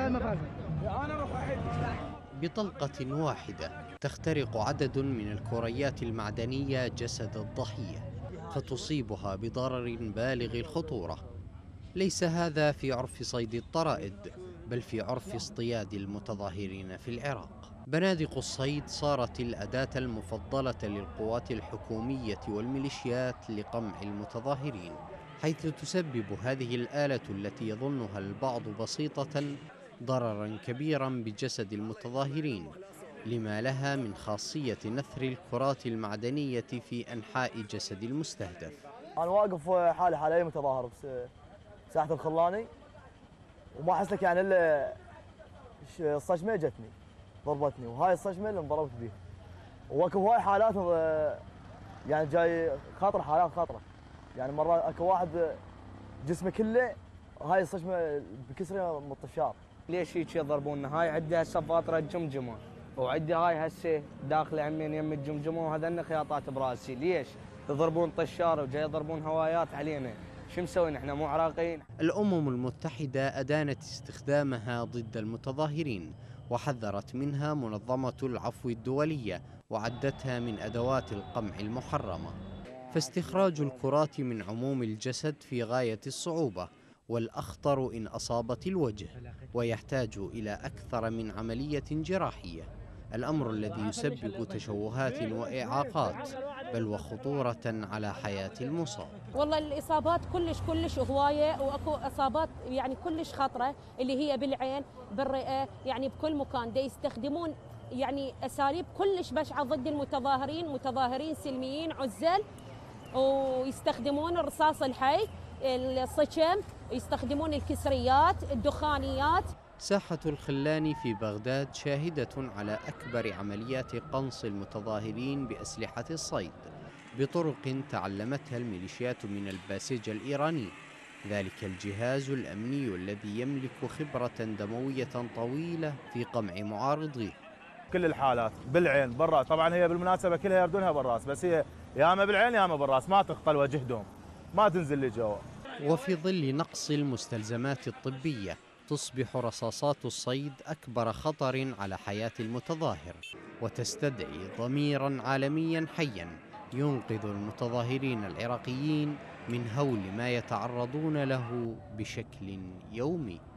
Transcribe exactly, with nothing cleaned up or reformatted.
بطلقة واحدة تخترق عدد من الكريات المعدنية جسد الضحية فتصيبها بضرر بالغ الخطورة. ليس هذا في عرف صيد الطرائد، بل في عرف اصطياد المتظاهرين في العراق. بنادق الصيد صارت الأداة المفضلة للقوات الحكومية والميليشيات لقمع المتظاهرين، حيث تسبب هذه الآلة التي يظنها البعض بسيطة ضررا كبيرا بجسد المتظاهرين، لما لها من خاصية نثر الكرات المعدنية في أنحاء جسد المستهدف. أنا واقف حالي حالي متظاهر بساحة الخلاني، وما أحس لك يعني إلا الصجمة جتني ضربتني، وهاي الصجمة اللي انضربت بيها. واكو هواي حالات يعني جاي خاطر حالات خاطرة، يعني مرات اكو واحد جسمه كله هاي الصجمة بكسره من الطشار. ليش هيك يضربونا؟ هاي عندي هسه فاطرة جمجمة، وعندي هاي هسه داخله عمين يم الجمجمة، وهذن خياطات براسي. ليش يضربون طشار وجاي يضربون هوايات علينا؟ شو مسوي نحن مو عراقيين؟ الأمم المتحدة أدانت استخدامها ضد المتظاهرين، وحذرت منها منظمة العفو الدولية، وعدتها من أدوات القمع المحرمة. فاستخراج الكرات من عموم الجسد في غاية الصعوبة، والأخطر إن أصابت الوجه، ويحتاج إلى أكثر من عملية جراحية، الأمر الذي يسبب تشوهات وإعاقات، بل وخطورة على حياة المصاب. والله الإصابات كلش كلش هواية، وأكو إصابات يعني كلش خطرة اللي هي بالعين بالرئة، يعني بكل مكان دا يستخدمون يعني أساليب كلش بشعة ضد المتظاهرين، متظاهرين سلميين عزل، ويستخدمون الرصاص الحي، الصشم، يستخدمون الكسريات، الدخانيات. ساحة الخلاني في بغداد شاهدة على أكبر عمليات قنص المتظاهرين بأسلحة الصيد بطرق تعلمتها الميليشيات من الباسج الإيراني، ذلك الجهاز الأمني الذي يملك خبرة دموية طويلة في قمع معارضيه. كل الحالات بالعين بالراس، طبعا هي بالمناسبة كلها يردونها بالراس، بس هي ياما بالعين ياما بالراس، ما تقتل وجهدهم، ما تنزل لجوا. وفي ظل نقص المستلزمات الطبية تصبح رصاصات الصيد أكبر خطر على حياة المتظاهر، وتستدعي ضميرا عالميا حيا ينقذ المتظاهرين العراقيين من هول ما يتعرضون له بشكل يومي.